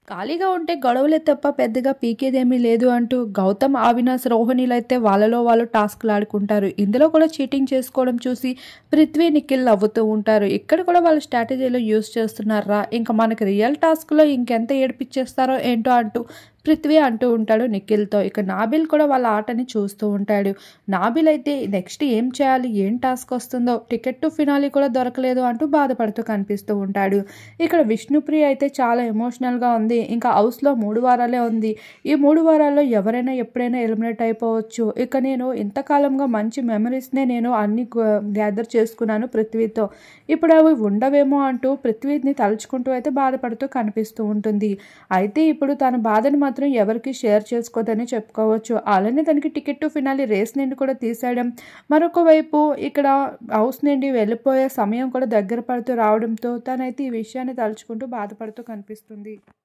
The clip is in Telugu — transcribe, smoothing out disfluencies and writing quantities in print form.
ఖాళీగా ఉంటే గొడవలే తప్ప పెద్దగా పీకేదేమీ లేదు అంటూ గౌతమ్, అవినాష్, రోహిణీలైతే వాళ్ళలో వాళ్ళు టాస్క్‌లు ఆడుకుంటారు. ఇందులో కూడా చీటింగ్ చేసుకోవడం చూసి పృథ్వీ, నిఖిల్ నవ్వుతూ ఉంటారు. ఇక్కడ కూడా వాళ్ళు స్ట్రాటజీలు యూజ్ చేస్తున్నార్రా! ఇంక మనకి రియల్ టాస్క్‌లో ఇంకెంత ఏడిపిచ్చేస్తారో ఏంటో అంటూ పృథ్వీ అంటూ ఉంటాడు నిఖిల్‌తో. ఇక నాబిల్ కూడా వాళ్ళ ఆటని చూస్తూ ఉంటాడు. నాబిల్ అయితే నెక్స్ట్ ఏం చేయాలి? ఏం టాస్క్ వస్తుందో? టికెట్ టు ఫినాలే కూడా దొరకలేదు అంటూ బాధపడుతూ కనిపిస్తూ ఉంటాడు. ఇక్కడ విష్ణుప్రియ అయితే చాలా ఎమోషనల్‌గా ఉంది. ఇంకా హౌస్‌లో 3 వారాలే ఉంది. ఈ 3 వారాల్లో ఎవరైనా ఎప్పుడైనా ఎలిమినేట్ అయిపోవచ్చు. ఇక నేను ఇంతకాలంగా మంచి మెమరీస్‌నే నేను అన్ని గ్యాదర్ చేసుకున్నాను పృథ్వీతో. ఇప్పుడు అవి ఉండవేమో అంటూ పృథ్వీని తలుచుకుంటూ అయితే బాధపడుతూ కనిపిస్తూ ఉంటుంది. అయితే ఇప్పుడు తన బాధను మాత్రం ఎవరికి షేర్ చేసుకోదని చెప్పుకోవచ్చు. అలానే తనకి టికెట్ టు ఫినాలే రేస్ నుండి కూడా తీసేయడం, మరొక వైపు ఇక్కడ హౌస్ నుండి వెళ్ళిపోయే సమయం కూడా దగ్గర పడుతూ రావడంతో తనైతే ఈ విషయాన్ని తలుచుకుంటూ బాధపడుతూ కనిపిస్తుంది.